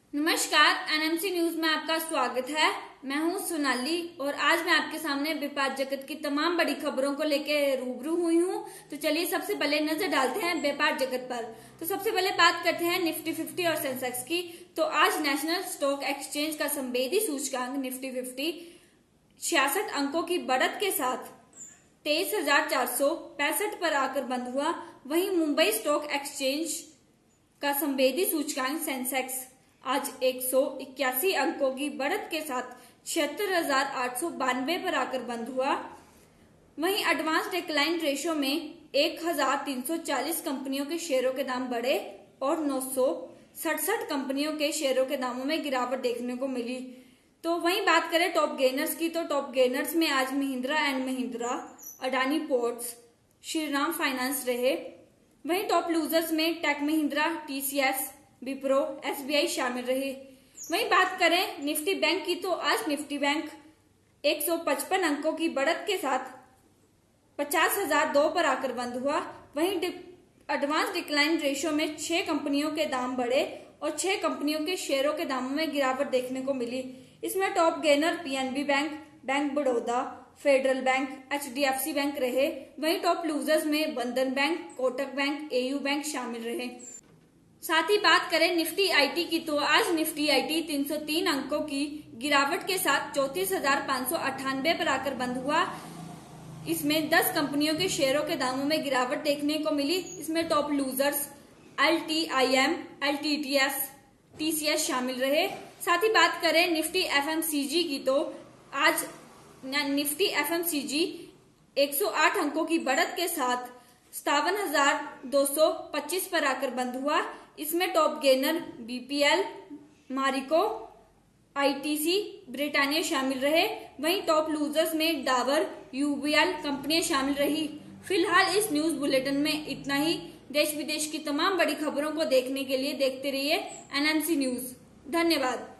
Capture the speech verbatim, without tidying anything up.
नमस्कार, NMC news में आपका स्वागत है। मैं हूं सोनाली और आज मैं आपके सामने व्यापार जगत की तमाम बड़ी खबरों को लेके रूबरू हुई हूं। तो चलिए सबसे पहले नजर डालते हैं व्यापार जगत पर। तो सबसे पहले बात करते हैं निफ्टी फिफ्टी और सेंसेक्स की। तो आज नेशनल स्टॉक एक्सचेंज का संवेदी सूचकांक निफ्टी फिफ्टी छियासठ अंकों की बढ़त के साथ तेईस हजार चार सौ पैंसठ पर आकर बंद हुआ। वहीं मुंबई स्टॉक एक्सचेंज का संवेदी सूचकांक सेंसेक्स आज एक सौ इक्यासी अंकों की बढ़त के साथ छिहत्तर हजार आठ सौ बानवे पर आकर बंद हुआ। वहीं एडवांस डिक्लाइन रेशो में एक हजार तीन सौ चालीस कंपनियों के शेयरों के दाम बढ़े और नौ सौ सड़सठ कंपनियों के शेयरों के दामों में गिरावट देखने को मिली। तो वहीं बात करें टॉप गेनर्स की, तो टॉप गेनर्स में आज Mahindra and Mahindra, Adani ports, Shriram finance रहे। वहीं टॉप लूजर्स में tech Mahindra, TCS, Wipro, SBI शामिल रहे। वहीं बात करें निफ्टी बैंक की, तो आज निफ्टी बैंक एक सौ पचपन अंकों की बढ़त के साथ पचास हजार दो पर आकर बंद हुआ। वहीं एडवांस डिक्लाइन रेशो में छह कंपनियों के दाम बढ़े और छह कंपनियों के शेयरों के दामों में गिरावट देखने को मिली। इसमें top gainer PNB bank, bank Baroda, federal bank, HDFC bank रहे। वहीं टॉप लूजर्स में Bandhan bank, Kotak bank, AU bank शामिल रहे। साथ ही बात करें निफ्टी आईटी की, तो आज निफ्टी आईटी तीन सौ तीन अंकों की गिरावट के साथ चौतीस हजार पांच सौ अट्ठानबे पर आकर बंद हुआ। इसमें दस कंपनियों के शेयरों के दामों में गिरावट देखने को मिली। इसमें top losers LTIM, LTTS, TCS शामिल रहे। साथ ही बात करें निफ्टी एफएमसीजी की, तो आज निफ्टी एफएमसीजी एक सौ आठ अंकों की बढ़त के साथ सतावन हजार दो सौ पच्चीस पर आकर बंद हुआ। इसमें top gainer BPL, Marico, ITC, Britannia शामिल रहे। वहीं टॉप लूजर्स में डाबर, यूबीएल कंपनियां शामिल रही। फिलहाल इस न्यूज बुलेटिन में इतना ही। देश विदेश की तमाम बड़ी खबरों को देखने के लिए देखते रहिए एनएमसी न्यूज। धन्यवाद।